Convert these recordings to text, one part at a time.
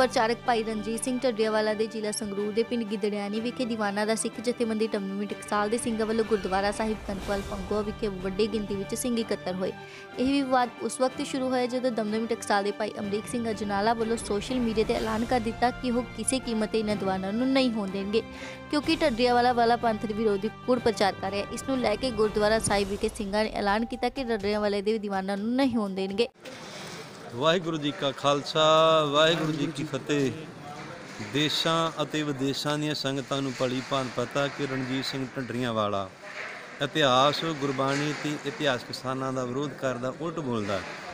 प्रचारक भाई रणजीत सिंह ढड्डियावाला के जिला संगरूर के पिंड गिदड़ियानी विखे दीवाना का सिख जथेबंदी टमनवी टकसाल के ਸਿੰਘਾਂ ਵੱਲੋਂ गुरुद्वारा साहिब कनकवाल पंगुआ विखे वड्डी गिनती में ਸਿੰਘ इकट्ठर होए। यह विवाद उस वक्त शुरू होया जदों दमदमी टकसाल के भाई अमरीक सिंह अजनाला ਵੱਲੋਂ सोशल मीडिया से ऐलान कर दिता कि वह किसी कीमत इन्हां दीवानां नूं नहीं होण देणगे, क्योंकि ढड्डियावाला वाला पंथ विरोधी कूड़ प्रचार कर रहा है। इसनूं लैके गुरुद्वारा साहिब विखे ਸਿੰਘਾਂ ने ऐलान किया कि ढड्डियावाले दे दीवानां नूं नहीं होण देणगे। वाहिगुरू जी का खालसा वाहिगुरू जी की फतेह। देशां ਅਤੇ ਵਿਦੇਸ਼ਾਂ ਦੀਆਂ ਸੰਗਤਾਂ ਨੂੰ ਭਲੀ ਭਾਂਤ ਪਤਾ ਕਿ ਰਣਜੀਤ ਸਿੰਘ ਢੱਡਰੀਆਂਵਾਲਾ ਇਤਿਹਾਸ ਗੁਰਬਾਣੀ ਤੇ ਇਤਿਹਾਸਕ ਸਥਾਨਾਂ ਦਾ ਵਿਰੋਧ ਕਰਦਾ, ਉਲਟ ਬੋਲਦਾ।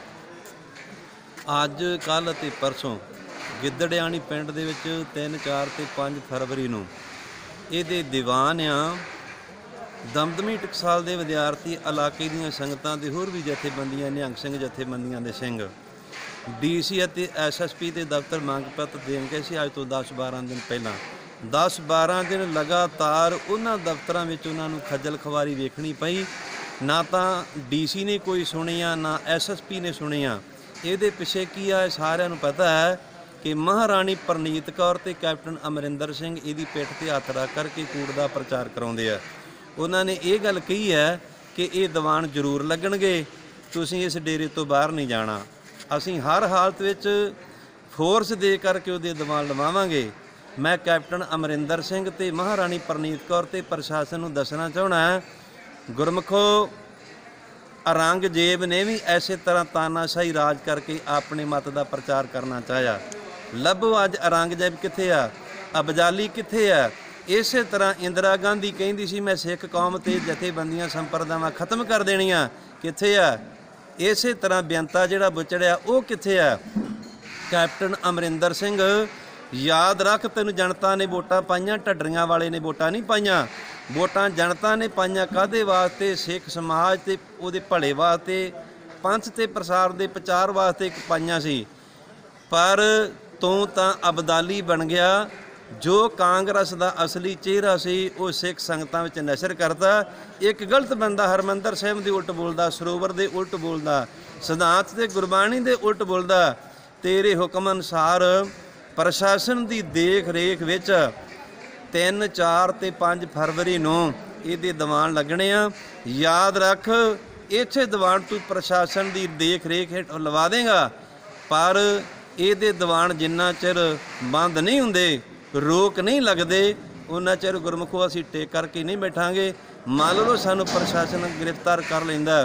ਅੱਜ ਕੱਲ੍ਹ ਅਤੇ ਪਰਸੋਂ ਗਿੱਦੜਿਆਣੀ ਪਿੰਡ ਦੇ ਵਿੱਚ 3, 4 ਤੇ 5 ਫਰਵਰੀ ਨੂੰ ਇਹਦੇ ਦੀਵਾਨ ਆ ਦਮਦਮੀ ਟਕਸਾਲ ਦੇ ਵਿਦਿਆਰਥੀ, ਇਲਾਕੇ ਦੀਆਂ ਸੰਗਤਾਂ ਦੇ ਹੋਰ ਵੀ ਜਥੇਬੰਦੀਆਂ, ਨਿਹੰਗ ਸਿੰਘ ਜਥੇਬੰਦੀਆਂ ਦੇ ਸਿੰਘ DC ਅਤੇ SSP ਦੇ ਦਫ਼ਤਰ ਮੰਗ ਪੱਤਰ ਦੇਣ ਗਏ ਸੀ। ਅੱਜ ਤੋਂ 10-12 ਦਿਨ ਪਹਿਲਾਂ 10-12 ਦਿਨ ਲਗਾਤਾਰ ਉਹਨਾਂ ਦਫ਼ਤਰਾਂ ਵਿੱਚ ਉਹਨਾਂ ਨੂੰ ਖੱਜਲ ਖਵਾਰੀ ਵੇਖਣੀ ਪਈ। ਨਾ ਤਾਂ DC ਨੇ ਕੋਈ ਸੁਣਿਆ, ਨਾ SSP ਨੇ ਸੁਣਿਆ। ਇਹਦੇ ਪਿੱਛੇ ਕੀ ਆ, ਸਾਰਿਆਂ ਨੂੰ ਪਤਾ ਹੈ ਕਿ ਮਹਾਰਾਣੀ ਪ੍ਰਨੀਤ ਕੌਰ ਤੇ ਕੈਪਟਨ ਅਮਰਿੰਦਰ ਸਿੰਘ ਇਹਦੀ ਪਿੱਠ ਤੇ ਹੱਥ ਰੱਖ ਕਰਕੇ ਕੂੜ ਦਾ ਪ੍ਰਚਾਰ ਕਰਾਉਂਦੇ ਆ। ਉਹਨਾਂ ਨੇ ਇਹ ਗੱਲ ਕਹੀ ਹੈ ਕਿ ਇਹ ਦੀਵਾਨ ਜ਼ਰੂਰ ਲੱਗਣਗੇ, ਤੁਸੀਂ ਇਸ ਡੇਰੇ ਤੋਂ ਬਾਹਰ ਨਹੀਂ ਜਾਣਾ। ਅਸੀਂ ਹਰ ਹਾਲਤ ਵਿੱਚ ਫੋਰਸ ਦੇ ਕਰਕੇ ਉਹਦੇ ਦੀਵਾਨ ਲਵਾਵਾਂਗੇ। ਮੈਂ ਕੈਪਟਨ ਅਮਰਿੰਦਰ ਸਿੰਘ ਤੇ ਮਹਾਰਾਣੀ ਪ੍ਰਨੀਤ ਕੌਰ ਤੇ ਪ੍ਰਸ਼ਾਸਨ ਨੂੰ ਦੱਸਣਾ ਚਾਹੁੰਦਾ, ਗੁਰਮੁਖੋ ਔਰੰਗਜ਼ੇਬ ਨੇ ਵੀ ਇਸੇ ਤਰ੍ਹਾਂ ਤਾਨਾਸ਼ਾਹੀ ਰਾਜ ਕਰਕੇ ਆਪਣੇ ਮਤ ਦਾ ਪ੍ਰਚਾਰ ਕਰਨਾ ਚਾਹਿਆ। ਲੱਭੋ ਅੱਜ ਔਰੰਗਜ਼ੇਬ ਕਿੱਥੇ ਆ, ਅਬਦਾਲੀ ਕਿੱਥੇ ਆ। ਇਸੇ ਤਰ੍ਹਾਂ ਇੰਦਰਾ ਗਾਂਧੀ ਕਹਿੰਦੀ ਸੀ ਮੈਂ ਸਿੱਖ ਕੌਮ ਤੇ ਜਥੇਬੰਦੀਆਂ ਸੰਪਰਦਾਵਾਂ ਖਤਮ ਕਰ ਦੇਣੀਆਂ, ਕਿੱਥੇ ਆ। ਇਸੇ ਤਰ੍ਹਾਂ ਬੇਅੰਤਾ ਜਿਹੜਾ ਵਿਚੜਿਆ ਉਹ ਕਿੱਥੇ ਆ। ਕੈਪਟਨ ਅਮਰਿੰਦਰ ਸਿੰਘ ਯਾਦ ਰੱਖ, ਤੈਨੂੰ ਜਨਤਾ ਨੇ ਵੋਟਾਂ ਪਾਈਆਂ, ਢੱਡਰੀਆਂ ਵਾਲੇ ਨੇ ਵੋਟਾਂ ਨਹੀਂ ਪਾਈਆਂ। ਵੋਟਾਂ ਜਨਤਾ ਨੇ ਪਾਈਆਂ ਕਾਹਦੇ ਵਾਸਤੇ? ਸਿੱਖ ਸਮਾਜ ਤੇ ਉਹਦੇ ਭਲੇ ਵਾਸਤੇ, ਪੰਥ ਤੇ ਪ੍ਰਸਾਰ ਦੇ ਪ੍ਰਚਾਰ ਵਾਸਤੇ ਪਾਈਆਂ ਸੀ। ਪਰ ਤੂੰ ਤਾਂ ਅਬਦਾਲੀ ਬਣ ਗਿਆ। ਜੋ ਕਾਂਗਰਸ ਦਾ ਅਸਲੀ ਚਿਹਰਾ ਸੀ ਉਹ ਸਿੱਖ ਸੰਗਤਾਂ ਵਿੱਚ ਨਸ਼ਰ ਕਰਦਾ। ਇੱਕ ਗਲਤ ਬੰਦਾ ਹਰਮੰਦਰ ਸਾਹਿਬ ਦੇ ਉਲਟ ਬੋਲਦਾ, ਸਰੋਵਰ ਦੇ ਉਲਟ ਬੋਲਦਾ, ਸਿਧਾਂਤ ਤੇ ਗੁਰਬਾਣੀ ਦੇ ਉਲਟ ਬੋਲਦਾ। ਤੇਰੇ ਹੁਕਮ ਅਨੁਸਾਰ ਪ੍ਰਸ਼ਾਸਨ ਦੀ ਦੇਖ ਰੇਖ ਵਿੱਚ 3, 4 ਤੇ 5 ਫਰਵਰੀ ਨੂੰ ਇਹਦੇ ਦੀਵਾਨ ਲੱਗਣੇ ਆ। ਯਾਦ ਰੱਖ, ਇੱਥੇ ਦੀਵਾਨ ਤੂੰ ਪ੍ਰਸ਼ਾਸਨ ਦੀ ਦੇਖ ਰੇਖ ਹੇਠ ਲਵਾ ਦੇਗਾ, ਪਰ ਇਹਦੇ ਦੀਵਾਨ ਜਿੰਨਾ ਚਿਰ ਬੰਦ ਨਹੀਂ ਹੁੰਦੇ, ਰੋਕ ਨਹੀਂ ਲੱਗਦੇ, ਉਹਨਾਂ ਚਿਰ ਗੁਰਮੁਖੋ ਅਸੀਂ ਟੇਕ ਕਰਕੇ ਨਹੀਂ ਬੈਠਾਂਗੇ। ਮੰਨ ਲਓ ਸਾਨੂੰ ਪ੍ਰਸ਼ਾਸਨ ਗ੍ਰਿਫਤਾਰ ਕਰ ਲੈਂਦਾ,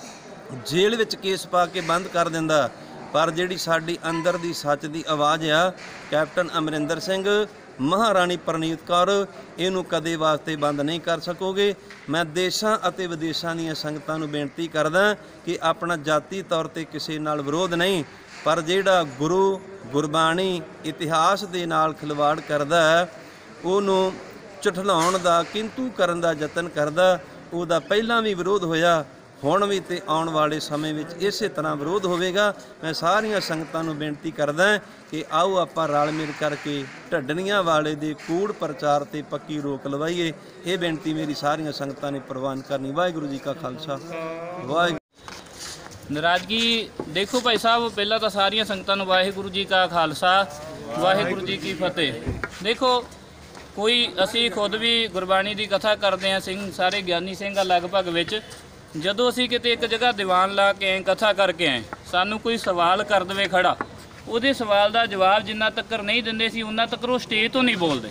ਜੇਲ੍ਹ ਵਿੱਚ ਕੇਸ ਪਾ ਕੇ ਬੰਦ ਕਰ ਦਿੰਦਾ, ਪਰ ਜਿਹੜੀ ਸਾਡੀ ਅੰਦਰ ਦੀ ਸੱਚ ਦੀ ਆਵਾਜ਼ ਆ, ਕੈਪਟਨ ਅਮਰਿੰਦਰ ਸਿੰਘ, ਮਹਾਰਾਣੀ ਪ੍ਰਨੀਤ ਕੌਰ, ਇਹਨੂੰ ਕਦੇ ਵਾਸਤੇ ਬੰਦ ਨਹੀਂ ਕਰ ਸਕੋਗੇ। ਮੈਂ ਦੇਸ਼ਾਂ ਅਤੇ ਵਿਦੇਸ਼ਾਂ ਦੀਆਂ ਸੰਗਤਾਂ ਨੂੰ ਬੇਨਤੀ ਕਰਦਾ ਕਿ ਆਪਣਾ ਜਾਤੀ ਤੌਰ 'ਤੇ ਕਿਸੇ ਨਾਲ ਵਿਰੋਧ ਨਹੀਂ, ਪਰ ਜਿਹੜਾ ਗੁਰੂ ਗੁਰਬਾਣੀ ਇਤਿਹਾਸ ਦੇ ਨਾਲ ਖਿਲਵਾੜ ਕਰਦਾ ਹੈ, ਉਹਨੂੰ ਝੁਠਲਾਉਣ ਦਾ, ਕਿੰਤੂ ਕਰਨ ਦਾ ਯਤਨ ਕਰਦਾ, ਉਹਦਾ ਪਹਿਲਾਂ ਵੀ ਵਿਰੋਧ ਹੋਇਆ, ਹੁਣ ਵੀ ਤੇ ਆਉਣ ਵਾਲੇ ਸਮੇਂ ਵਿੱਚ ਇਸੇ ਤਰ੍ਹਾਂ ਵਿਰੋਧ ਹੋਵੇਗਾ। ਮੈਂ ਸਾਰੀਆਂ ਸੰਗਤਾਂ ਨੂੰ ਬੇਨਤੀ ਕਰਦਾ ਕਿ ਆਓ ਆਪਾਂ ਰਲ ਮਿਲ ਕਰਕੇ ਢੱਡਰੀਆਂਵਾਲੇ ਦੇ ਕੂੜ ਪ੍ਰਚਾਰ ਤੇ ਪੱਕੀ ਰੋਕ ਲਵਾਈਏ। ਇਹ ਬੇਨਤੀ ਮੇਰੀ ਸਾਰੀਆਂ ਸੰਗਤਾਂ ਨੇ ਪ੍ਰਵਾਨ ਕਰਨੀ। ਵਾਹਿਗੁਰੂ ਜੀ ਕਾ ਖਾਲਸਾ ਵਾਹਿਗੁਰੂ। नाराज़गी देखो भाई साहब, पहला तो सारिया संगतां नूं वाहिगुरू जी का खालसा वाहिगुरू जी की फतेह। देखो कोई असी खुद भी गुरबाणी की कथा करते हैं, सिंह सारे ज्ञानी सिंह लगभग विच जदों असी किते एक जगह दीवान ला के आए, कथा करके आए, सानू कोई सवाल कर दे खड़ा, उहदे सवाल का जवाब जिन्ना तक्कर नहीं दिंदे सी उन्ना तक्कर वो स्टेज तो नहीं बोलते।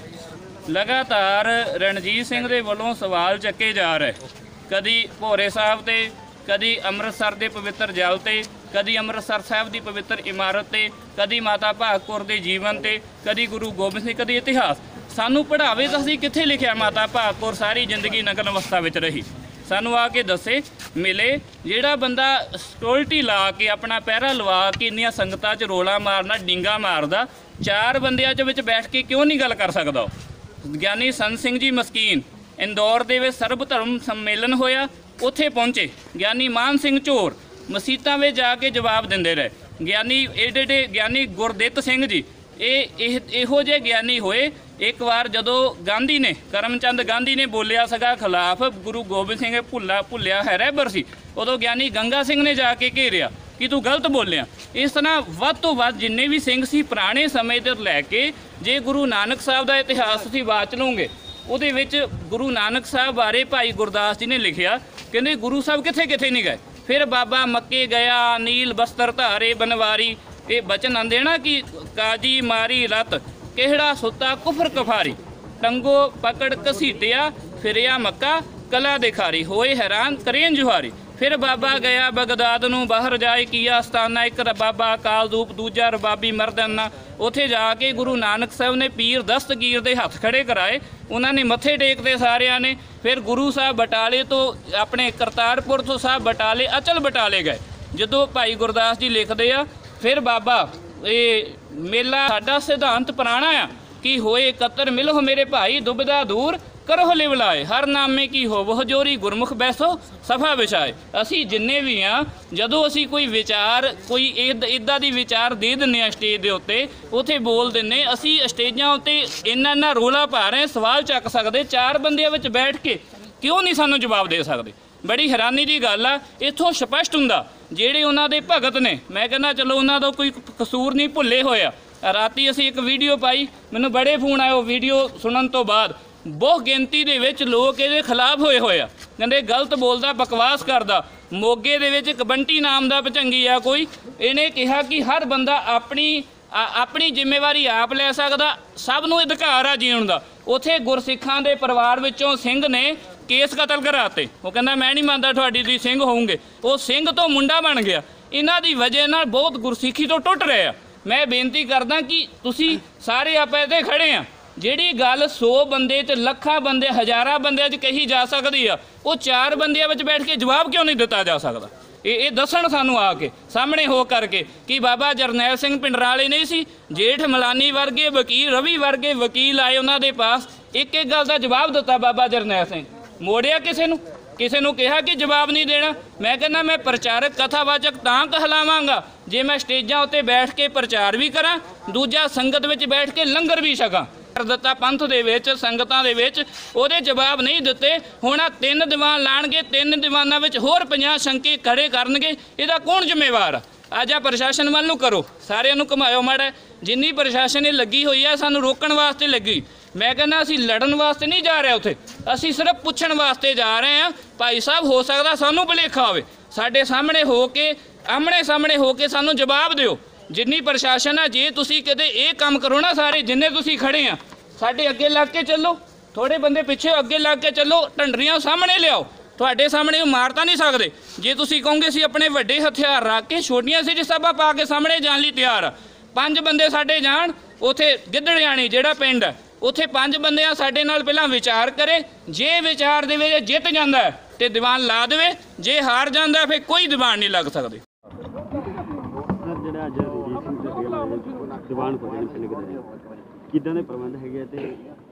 लगातार रणजीत सिंह दे वल्लों सवाल चक्के जा रहे, कदी भोरे साहब ते, कदी ਅੰਮ੍ਰਿਤਸਰ ਦੇ ਪਵਿੱਤਰ ਜਲ ਤੇ, कदी ਅੰਮ੍ਰਿਤਸਰ ਸਾਹਿਬ ਦੀ ਪਵਿੱਤਰ ਇਮਾਰਤ ਤੇ, कदी ਮਾਤਾ ਭਾਗ ਕੌਰ ਦੇ ਜੀਵਨ ਤੇ, कदी ਗੁਰੂ ਗੋਬਿੰਦ ਸਿੰਘ, कदी ਇਤਿਹਾਸ। ਸਾਨੂੰ ਪੜ੍ਹਾਵੇ ਤਾਂ ਅਸੀਂ ਕਿੱਥੇ ਲਿਖਿਆ ਮਾਤਾ ਭਾਗ ਕੌਰ ਸਾਰੀ ਜ਼ਿੰਦਗੀ ਨਗਨ ਅਵਸਥਾ ਵਿੱਚ ਰਹੀ? ਸਾਨੂੰ ਆ ਕੇ ਦੱਸੇ, ਮਿਲੇ। ਜਿਹੜਾ ਬੰਦਾ ਸਟੋਲਟੀ ਲਾ ਕੇ ਆਪਣਾ ਪਹਿਰਾ ਲਵਾ ਕੇ ਇੰਨੀਆਂ ਸੰਗਤਾਂ 'ਚ ਰੋਲਾ ਮਾਰਨਾ, ਡਿੰਗਾ ਮਾਰਦਾ, 4 ਬੰਦਿਆਂ 'ਚ ਵਿੱਚ ਬੈਠ ਕੇ ਕਿਉਂ ਨਹੀਂ ਗੱਲ ਕਰ ਸਕਦਾ? ਗਿਆਨੀ ਸੰਤ ਸਿੰਘ ਜੀ ਮਸਕੀਨ ਇੰਦੌਰ ਦੇ ਵਿੱਚ ਸਰਬ ਧਰਮ ਸੰਮੇਲਨ ਹੋਇਆ, ਉੱਥੇ ਪਹੁੰਚੇ। ਗਿਆਨੀ ਮਾਨ ਸਿੰਘ ਝੋਰ ਮਸੀਤਾਂ ਵਿੱਚ ਜਾ ਕੇ ਜਵਾਬ ਦਿੰਦੇ ਰਹੇ। ਗਿਆਨੀ ਏਡੇ ਗਿਆਨੀ ਗੁਰਦਿੱਤ ਸਿੰਘ ਜੀ ਇਹੋ ਜਿਹੇ ਗਿਆਨੀ ਹੋਏ। ਇੱਕ ਵਾਰ ਜਦੋਂ ਗਾਂਧੀ ਨੇ, ਕਰਮਚੰਦ ਗਾਂਧੀ ਨੇ ਬੋਲਿਆ ਸੀਗਾ ਖਿਲਾਫ, ਗੁਰੂ ਗੋਬਿੰਦ ਸਿੰਘ ਭੁੱਲਿਆ ਹੈ ਰਹਿਬਰ ਸੀ, ਉਦੋਂ ਗਿਆਨੀ ਗੰਗਾ ਸਿੰਘ ਨੇ ਜਾ ਕੇ ਘੇਰਿਆ ਕਿ ਤੂੰ ਗਲਤ ਬੋਲਿਆ। ਇਸ ਤਰ੍ਹਾਂ ਵੱਧ ਤੋਂ ਵੱਧ ਜਿੰਨੇ ਵੀ ਸਿੰਘ ਸੀ ਪੁਰਾਣੇ ਸਮੇਂ ਤੋਂ ਲੈ ਕੇ, ਜੇ ਗੁਰੂ ਨਾਨਕ ਸਾਹਿਬ ਦਾ ਇਤਿਹਾਸ ਤੁਸੀਂ ਵਾਚ ਲਓਗੇ, ਉਹਦੇ ਵਿੱਚ ਗੁਰੂ ਨਾਨਕ ਸਾਹਿਬ ਬਾਰੇ ਭਾਈ ਗੁਰਦਾਸ ਜੀ ਨੇ ਲਿਖਿਆ, ਕਹਿੰਦੇ ਗੁਰੂ ਸਾਹਿਬ ਕਿੱਥੇ ਕਿੱਥੇ ਨਹੀਂ ਗਏ। ਫਿਰ ਬਾਬਾ ਮੱਕੇ ਗਿਆ, ਨੀਲ ਬਸਤਰ ਧਾਰੇ ਬਨਵਾਰੀ, ਇਹ ਬਚਨ ਆਉਂਦੇ ਨਾ ਕਿ ਕਾਜੀ ਮਾਰੀ ਰਤ ਕਿਹੜਾ ਸੁੱਤਾ ਕੁਫਰ ਕਫਾਰੀ, ਟੰਗੋ ਪਕੜ ਘਸੀਟਿਆ ਫਿਰਿਆ ਮੱਕਾ ਕਲਾ ਦਿਖਾਰੀ, ਹੋਏ ਹੈਰਾਨ ਕਰੇਨ ਜੁਹਾਰੀ। ਫਿਰ ਬਾਬਾ ਗਿਆ ਬਗਦਾਦ ਨੂੰ, ਬਾਹਰ ਜਾਏ ਕੀਆ ਅਸਤਾਨਾ, ਇੱਕ ਬਾਬਾ ਅਕਾਲ ਦੂਪ ਦੂਜਾ ਰਬਾਬੀ ਮਰਦਾਨਾ। ਉੱਥੇ ਜਾ ਕੇ ਗੁਰੂ ਨਾਨਕ ਸਾਹਿਬ ਨੇ ਪੀਰ ਦਸਤਗੀਰ ਦੇ ਹੱਥ ਖੜੇ ਕਰਾਏ, ਉਹਨਾਂ ਨੇ ਮੱਥੇ ਟੇਕਦੇ ਸਾਰਿਆਂ ਨੇ। ਫਿਰ ਗੁਰੂ ਸਾਹਿਬ ਬਟਾਲੇ ਤੋਂ ਆਪਣੇ ਕਰਤਾਰਪੁਰ ਤੋਂ ਸਾਹਿਬ ਬਟਾਲੇ ਅਚਲ ਬਟਾਲੇ ਗਏ। ਜਦੋਂ ਭਾਈ ਗੁਰਦਾਸ ਜੀ ਲਿਖਦੇ ਆ, ਫਿਰ ਬਾਬਾ ਇਹ ਮੇਲਾ ਸਾਡਾ ਸਿਧਾਂਤ ਪੁਰਾਣਾ ਆ ਕਿ ਹੋਏ ਕਤਰ ਮਿਲੋ ਮੇਰੇ ਭਾਈ ਦੁਬਦਾ ਦੂਰ ਕਰੋ ਲਿਵਲਾਏ, ਹਰ ਨਾਮੇ ਕੀ ਹੋਵੋ ਹਜੋਰੀ ਗੁਰਮੁਖ ਬੈਸੋ ਸਫਾ ਵਿਛਾਏ। ਅਸੀਂ ਜਿੰਨੇ ਵੀ ਆ, ਜਦੋਂ ਅਸੀਂ ਕੋਈ ਵਿਚਾਰ ਕੋਈ ਇੱਦਾਂ ਦੀ ਵਿਚਾਰ ਦੇ ਦਿੰਦੇ ਹਾਂ ਸਟੇਜ ਦੇ ਉੱਤੇ, ਉੱਥੇ ਬੋਲ ਦਿੰਦੇ, ਅਸੀਂ ਸਟੇਜਾਂ ਉੱਤੇ ਇੰਨਾ ਰੌਲਾ ਪਾ ਰਹੇ, ਸਵਾਲ ਚੱਕ ਸਕਦੇ, 4 ਬੰਦਿਆਂ ਵਿੱਚ ਬੈਠ ਕੇ ਕਿਉਂ ਨਹੀਂ ਸਾਨੂੰ ਜਵਾਬ ਦੇ ਸਕਦੇ। ਬੜੀ ਹੈਰਾਨੀ ਦੀ ਗੱਲ ਆ। ਇੱਥੋਂ ਸਪਸ਼ਟ ਹੁੰਦਾ ਜਿਹੜੇ ਉਹਨਾਂ ਦੇ ਭਗਤ ਨੇ, ਮੈਂ ਕਹਿੰਦਾ ਚਲੋ ਉਹਨਾਂ ਦਾ ਕੋਈ ਕਸੂਰ ਨਹੀਂ, ਭੁੱਲੇ ਹੋਇਆ। ਰਾਤੀ ਅਸੀਂ ਇੱਕ ਵੀਡੀਓ ਪਾਈ, ਮੈਨੂੰ ਬੜੇ ਫੋਨ ਆਏ ਉਹ ਵੀਡੀਓ ਸੁਣਨ ਤੋਂ ਬਾਅਦ। ਬਹੁਤ ਗਿਣਤੀ ਦੇ ਵਿੱਚ ਲੋਕ ਇਹਦੇ ਖਿਲਾਫ ਹੋਏ ਆ, ਕਹਿੰਦੇ ਗਲਤ ਬੋਲਦਾ, ਬਕਵਾਸ ਕਰਦਾ। ਮੋਗੇ ਦੇ ਵਿੱਚ ਇੱਕ ਬੰਟੀ ਨਾਮ ਦਾ ਭਚੰਗੀ ਆ ਕੋਈ, ਇਹਨੇ ਕਿਹਾ ਕਿ ਹਰ ਬੰਦਾ ਆਪਣੀ ਜ਼ਿੰਮੇਵਾਰੀ ਆਪ ਲੈ ਸਕਦਾ, ਸਭ ਨੂੰ ਅਧਿਕਾਰ ਆ ਜੀਣ ਦਾ। ਉੱਥੇ ਗੁਰਸਿੱਖਾਂ ਦੇ ਪਰਿਵਾਰ ਵਿੱਚੋਂ ਸਿੰਘ ਨੇ ਕੇਸ ਕਤਲ ਕਰਾਤੇ। ਉਹ ਕਹਿੰਦਾ ਮੈਂ ਨਹੀਂ ਮੰਨਦਾ ਤੁਹਾਡੀ ਤੁਸੀਂ ਸਿੰਘ ਹੋਵੋਗੇ। ਉਹ ਸਿੰਘ ਤੋਂ ਮੁੰਡਾ ਬਣ ਗਿਆ। ਇਹਨਾਂ ਦੀ ਵਜ੍ਹਾ ਨਾਲ ਬਹੁਤ ਗੁਰਸਿੱਖੀ ਤੋਂ ਟੁੱਟ ਰਹੇ ਆ। ਮੈਂ ਬੇਨਤੀ ਕਰਦਾ ਕਿ ਤੁਸੀਂ ਸਾਰੇ ਆਪਾਂ ਇੱਥੇ ਖੜੇ ਆ, ਜਿਹੜੀ ਗੱਲ 100 ਬੰਦੇ 'ਚ, ਲੱਖਾਂ ਬੰਦੇ, ਹਜ਼ਾਰਾਂ ਬੰਦਿਆਂ 'ਚ ਕਹੀ ਜਾ ਸਕਦੀ ਆ, ਉਹ 4 ਬੰਦਿਆਂ ਵਿੱਚ ਬੈਠ ਕੇ ਜਵਾਬ ਕਿਉਂ ਨਹੀਂ ਦਿੱਤਾ ਜਾ ਸਕਦਾ? ਇਹ ਦੱਸਣ ਸਾਨੂੰ ਆ ਕੇ ਸਾਹਮਣੇ ਹੋ ਕਰਕੇ ਕਿ ਬਾਬਾ ਜਰਨੈਲ ਸਿੰਘ ਪਿੰਡਰਾਲੇ ਨਹੀਂ ਸੀ, ਜੇਠ ਮਲਾਨੀ ਵਰਗੇ ਵਕੀਲ, ਰਵੀ ਵਰਗੇ ਵਕੀਲ ਆਏ ਉਹਨਾਂ ਦੇ ਪਾਸ, ਇੱਕ ਇੱਕ ਗੱਲ ਦਾ ਜਵਾਬ ਦਿੱਤਾ ਬਾਬਾ ਜਰਨੈਲ ਸਿੰਘ। ਮੋੜਿਆ ਕਿਸੇ ਨੂੰ ਕਿਹਾ ਕਿ ਜਵਾਬ ਨਹੀਂ ਦੇਣਾ। ਮੈਂ ਕਹਿੰਦਾ ਮੈਂ ਪ੍ਰਚਾਰਕ ਕਥਾਵਾਚਕ ਤਾਂ ਕਹਿਲਾਵਾਂਗਾ ਜੇ ਮੈਂ ਸਟੇਜਾਂ ਉੱਤੇ ਬੈਠ ਕੇ ਪ੍ਰਚਾਰ ਵੀ ਕਰਾਂ, ਦੂਜਾ ਸੰਗਤ ਵਿੱਚ ਬੈਠ ਕੇ ਲੰਗਰ ਵੀ ਛਕਾਂ। ਦਿੱਤਾ ਪੰਥ ਦੇ ਵਿੱਚ, ਸੰਗਤਾਂ ਦੇ ਵਿੱਚ, ਉਹਦੇ ਜਵਾਬ ਨਹੀਂ ਦਿੱਤੇ। ਹੁਣ ਆ 3 ਦੀਵਾਨ ਲਾਣਗੇ, 3 ਦੀਵਾਨਾਂ ਵਿੱਚ ਹੋਰ 50 ਸ਼ੰਕੇ ਖੜੇ ਕਰਨਗੇ, ਇਹਦਾ ਕੌਣ ਜ਼ਿੰਮੇਵਾਰ ਆ? ਅੱਜ ਆ ਪ੍ਰਸ਼ਾਸਨ ਵੱਲ ਨੂੰ ਕਰੋ, ਸਾਰਿਆਂ ਨੂੰ ਘੁਮਾਇਓ ਮਾੜਾ। ਜਿੰਨੀ ਪ੍ਰਸ਼ਾਸਨ ਇਹ ਲੱਗੀ ਹੋਈ ਆ, ਸਾਨੂੰ ਰੋਕਣ ਵਾਸਤੇ ਲੱਗੀ। ਮੈਂ ਕਹਿੰਦਾ ਅਸੀਂ ਲੜਨ ਵਾਸਤੇ ਨਹੀਂ ਜਾ ਰਹੇ ਉੱਥੇ, ਅਸੀਂ ਸਿਰਫ ਪੁੱਛਣ ਵਾਸਤੇ ਜਾ ਰਹੇ ਹਾਂ। ਭਾਈ ਸਾਹਿਬ ਹੋ ਸਕਦਾ ਸਾਨੂੰ ਭੁਲੇਖਾ ਹੋਵੇ, ਸਾਡੇ ਸਾਹਮਣੇ ਹੋ ਕੇ, ਆਮਣੇ ਸਾਹਮਣੇ ਹੋ ਕੇ ਸਾਨੂੰ ਜਵਾਬ ਦਿਓ। ਜਿੰਨੀ ਪ੍ਰਸ਼ਾਸਨ ਆ, ਜੇ ਤੁਸੀਂ ਕਿਤੇ ਇਹ ਕੰਮ ਕਰੋ ਨਾ, ਸਾਰੇ ਜਿੰਨੇ ਤੁਸੀਂ ਖੜੇ ਆ, ਸਾਡੇ ਅੱਗੇ ਲੱਗ ਕੇ ਚੱਲੋ, ਥੋੜੇ ਬੰਦੇ ਪਿੱਛੇ ਅੱਗੇ ਲੱਗ ਕੇ ਚੱਲੋ, ਢੰਡਰੀਆਂ ਸਾਹਮਣੇ ਲਿਆਓ। ਤੁਹਾਡੇ ਸਾਹਮਣੇ ਉਹ ਮਾਰ ਤਾਂ ਨਹੀਂ ਸਕਦੇ। ਜੇ ਤੁਸੀਂ ਕਹੋਗੇ ਅਸੀਂ ਆਪਣੇ ਵੱਡੇ ਹਥਿਆਰ ਰੱਖ ਕੇ ਛੋਟੀਆਂ ਸੀ ਸਭਾ ਪਾ ਕੇ ਸਾਹਮਣੇ ਜਾਣ ਲਈ ਤਿਆਰ ਆ। 5 ਬੰਦੇ ਸਾਡੇ ਜਾਣ, ਉੱਥੇ ਗਿੱਦੜਿਆਣੀ ਜਿਹੜਾ ਪਿੰਡ ਹੈ, ਉੱਥੇ 5 ਬੰਦਿਆਂ ਸਾਡੇ ਨਾਲ ਪਹਿਲਾਂ ਵਿਚਾਰ ਕਰੇ। ਜੇ ਵਿਚਾਰ ਦੇ ਵਿੱਚ ਜਿੱਤ ਜਾਂਦਾ ਤੇ ਦੀਵਾਨ ਲਾ ਦੇਵੇ, ਜੇ ਹਾਰ ਜਾਂਦਾ ਫਿਰ ਕੋਈ ਦੀਵਾਨ ਨਹੀਂ ਲੱਗ ਸਕਦੇ। ਜਿਹੜਾ ਅੱਜ ਦੀਵਾਨ ਕਿੱਦਾਂ ਦੇ ਪ੍ਰਬੰਧ ਹੈਗੇ ਤੇ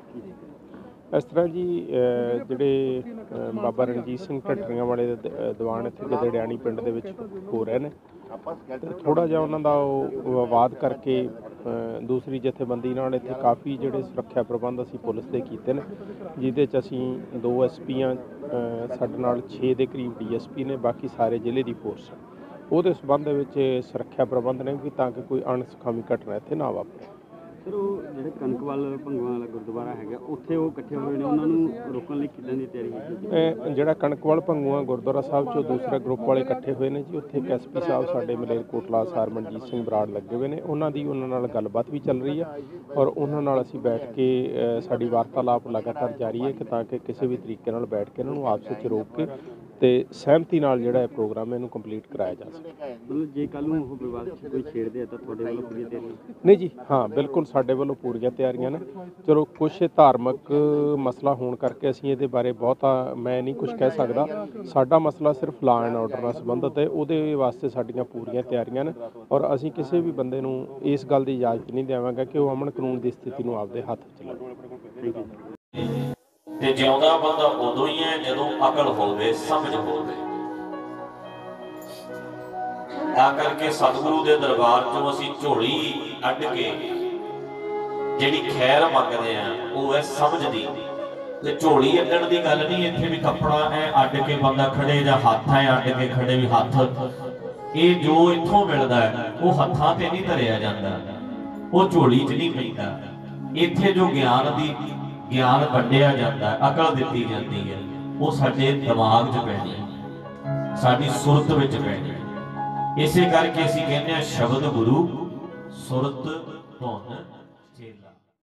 ਇਸ ਤਰ੍ਹਾਂ ਜੀ, ਜਿਹੜੇ ਬਾਬਾ ਰਣਜੀਤ ਸਿੰਘ ਢੱਡਰੀਆਂ ਵਾਲੇ ਦੀਵਾਨ ਇੱਥੇ ਗਿੱਦੜਿਆਣੀ ਪਿੰਡ ਦੇ ਵਿੱਚ ਹੋ ਰਹੇ ਨੇ, ਥੋੜ੍ਹਾ ਜਿਹਾ ਉਹਨਾਂ ਦਾ ਉਹ ਵਿਵਾਦ ਕਰਕੇ ਦੂਸਰੀ ਜਥੇਬੰਦੀ ਨਾਲ ਇੱਥੇ ਕਾਫੀ ਜਿਹੜੇ ਸੁਰੱਖਿਆ ਪ੍ਰਬੰਧ ਅਸੀਂ ਪੁਲਿਸ ਦੇ ਕੀਤੇ ਨੇ, ਜਿਹਦੇ 'ਚ ਅਸੀਂ 2 SP ਆ, ਸਾਡੇ ਨਾਲ 6 ਦੇ ਕਰੀਬ DSP ਨੇ, ਬਾਕੀ ਸਾਰੇ ਜ਼ਿਲ੍ਹੇ ਦੀ ਫੋਰਸ। ਉਹਦੇ ਸੰਬੰਧ ਦੇ ਵਿੱਚ ਸੁਰੱਖਿਆ ਪ੍ਰਬੰਧ ਨੇ ਕਿ ਤਾਂ ਕਿ ਕੋਈ ਅਣਸੁਖਾਵੀ ਘਟਨਾ ਇੱਥੇ ਨਾ ਵਾਪਰੇ। ਸਰ, ਉਹ ਜਿਹੜੇ ਕਣਕਵਾਲ ਭੰਗੂਆਂ ਵਾਲਾ ਗੁਰਦੁਆਰਾ ਹੈਗਾ, ਉੱਥੇ ਉਹ ਇਕੱਠੇ ਹੋਏ ਨੇ, ਉਹਨਾਂ ਨੂੰ ਰੋਕਣ ਲਈ ਕਿੱਦਾਂ ਦੀ ਤਿਆਰੀ ਹੈਗੀ? ਜਿਹੜਾ ਕਣਕਵਾਲ ਭੰਗੂਆਂ ਗੁਰਦੁਆਰਾ ਸਾਹਿਬ 'ਚੋਂ ਦੂਸਰਾ ਗਰੁੱਪ ਵਾਲੇ ਇਕੱਠੇ ਹੋਏ ਨੇ ਜੀ, ਉੱਥੇ ਇੱਕ SP ਸਾਹਿਬ ਸਾਡੇ ਮਲੇਰਕੋਟਲਾ ਸਰ ਮਨਜੀਤ ਸਿੰਘ ਬਰਾੜ ਲੱਗੇ ਹੋਏ ਨੇ। ਉਹਨਾਂ ਨਾਲ ਗੱਲਬਾਤ ਵੀ ਚੱਲ ਰਹੀ ਹੈ ਔਰ ਉਹਨਾਂ ਨਾਲ ਅਸੀਂ ਬੈਠ ਕੇ ਸਾਡੀ ਵਾਰਤਾਲਾਪ ਲਗਾਤਾਰ ਜਾਰੀ ਹੈ ਕਿ ਤਾਂ ਕਿ ਕਿਸੇ ਵੀ ਤਰੀਕੇ ਨਾਲ ਬੈਠ ਕੇ ਇਹਨਾਂ ਨੂੰ ਆਪਸ ਵਿੱਚ ਰੋਕ ਕੇ ਤੇ ਸਹਿਮਤੀ ਨਾਲ ਜਿਹੜਾ ਇਹ ਪ੍ਰੋਗਰਾਮ ਇਹਨੂੰ ਕੰਪਲੀਟ ਕਰਾਇਆ ਜਾ ਸਕੇ। ਮਤਲਬ ਜੇ ਕੱਲ੍ਹ ਨੂੰ ਉਹ ਵਿਵਾਦ ਕੋਈ ਛੇੜਦੇ ਆ ਤਾਂ ਤੁਹਾਡੇ ਵੱਲੋਂ ਪੂਰੀ ਤਿਆਰੀ? ਨਹੀਂ ਜੀ, ਹਾਂ ਬਿਲਕੁਲ ਸਾਡੇ ਵੱਲੋਂ ਪੂਰੀਆਂ ਤਿਆਰੀਆਂ ਨੇ। ਚਲੋ ਕੁਛ ਧਾਰਮਿਕ ਮਸਲਾ ਹੋਣ ਕਰਕੇ ਅਸੀਂ ਇਹਦੇ ਬਾਰੇ ਬਹੁਤਾ ਮੈਂ ਨਹੀਂ ਕੁਝ ਕਹਿ ਸਕਦਾ। ਸਾਡਾ ਮਸਲਾ ਸਿਰਫ ਲਾ ਐਂਡ ਆਰਡਰ ਨਾਲ ਸੰਬੰਧਿਤ ਹੈ, ਉਹਦੇ ਵਾਸਤੇ ਸਾਡੀਆਂ ਪੂਰੀਆਂ ਤਿਆਰੀਆਂ ਨੇ ਔਰ ਅਸੀਂ ਕਿਸੇ ਵੀ ਬੰਦੇ ਨੂੰ ਇਸ ਗੱਲ ਦੀ ਇਜਾਜ਼ਤ ਨਹੀਂ ਦੇਵਾਂਗੇ ਕਿ ਉਹ ਅਮਨ ਕਾਨੂੰਨ ਦੀ ਸਥਿਤੀ ਨੂੰ ਆਪਦੇ ਹੱਥ 'ਚ ਲਾਵੇ। ਤੇ ਜਿਉਂਦਾ ਬੰਦਾ ਉਦੋਂ ਹੀ ਹੈ ਜਦੋਂ ਅਕਲ ਹੋਵੇ, ਸਮਝ ਹੋਵੇ। ਤਾਂ ਕਰਕੇ ਸਤਿਗੁਰੂ ਦੇ ਦਰਬਾਰ ਤੋਂ ਅਸੀਂ ਝੋਲੀ ਅੱਡ ਕੇ ਜਿਹੜੀ ਖੈਰ ਮੰਗਦੇ ਆ ਉਹ ਹੈ ਸਮਝ ਦੀ। ਤੇ ਝੋਲੀ ਅੱਡਣ ਦੀ ਗੱਲ ਨਹੀਂ ਇੱਥੇ ਵੀ ਕੱਪੜਾ ਐ ਅੱਡ ਕੇ ਬੰਦਾ ਖੜੇ ਜਾਂ ਹੱਥ ਐ ਅੱਡ ਕੇ ਖੜੇ ਵੀ ਹੱਥ ਇਹ ਜੋ ਇੱਥੋਂ ਮਿਲਦਾ ਹੈ ਉਹ ਹੱਥਾਂ ਤੇ ਨਹੀਂ ਧਰਿਆ ਜਾਂਦਾ, ਉਹ ਝੋਲੀ 'ਚ ਨਹੀਂ ਪੈਂਦਾ। ਇੱਥੇ ਜੋ ਗਿਆਨ ਵੰਡਿਆ ਜਾਂਦਾ, ਅਕਲ ਦਿੱਤੀ ਜਾਂਦੀ ਹੈ, ਉਹ ਸਾਡੇ ਦਿਮਾਗ 'ਚ ਪੈਣੀ ਹੈ, ਸਾਡੀ ਸੁਰਤ ਵਿੱਚ ਪੈਣੀ ਹੈ। ਇਸੇ ਕਰਕੇ ਅਸੀਂ ਕਹਿੰਦੇ ਹਾਂ ਸ਼ਬਦ ਗੁਰੂ ਸੁਰਤ ਧੁਨ